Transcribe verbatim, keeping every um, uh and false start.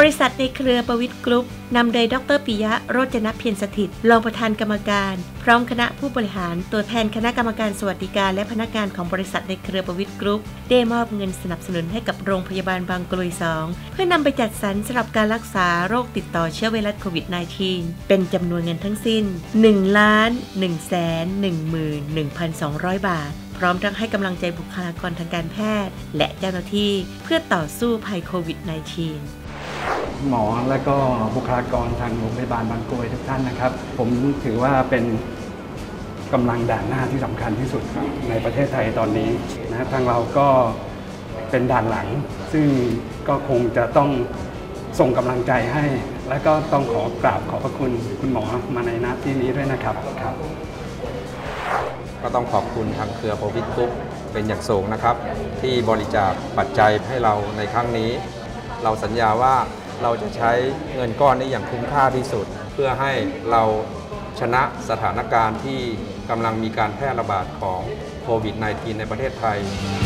ริษัทในเครือประวิตรกรุ๊ปนำโดยดรปิยะโรจนเพียรสถิตรองประธานกรรมการพร้อมคณะผู้บริหารตัวแทนคณะกรรมการสวัสดิการและพนักงานของบริษัทในเครือประวิตรกรุ๊ปได้มอบเงินสนับสนุนให้กับโรงพยาบาลบางกรวยสองเพื่อนำไปจัดสรรสำหรับการรักษาโรคติดต่อเชื้อไวรัสโควิด สิบเก้า เป็นจำนวนเงินทั้งสิ้น หนึ่งล้านหนึ่งแสนหนึ่งหมื่นหนึ่งพันสองร้อย บาทพร้อมทั้งให้กำลังใจบุคลากรทางการแพทย์และเจ้าหน้าที่เพื่อต่อสู้ภัยโควิด สิบเก้าหมอและก็บุคลากรทางโรงพยาบาลบางกรวยทุกท่านนะครับผมถือว่าเป็นกำลังด่านหน้าที่สำคัญที่สุดในประเทศไทยตอนนี้นะทางเราก็เป็นด่านหลังซึ่งก็คงจะต้องส่งกำลังใจให้และก็ต้องขอกราบขอบพระคุณคุณหมอมาในหน้าที่นี้ด้วยนะครับครับก็ต้องขอบคุณทางเครือประวิตรกรุ๊ปเป็นอย่างสูงนะครับที่บริจาคปัจจัยให้เราในครั้งนี้เราสัญญาว่าเราจะใช้เงินก้อนนี้อย่างคุ้มค่าที่สุดเพื่อให้เราชนะสถานการณ์ที่กำลังมีการแพร่ระบาดของโควิด สิบเก้า ในประเทศไทย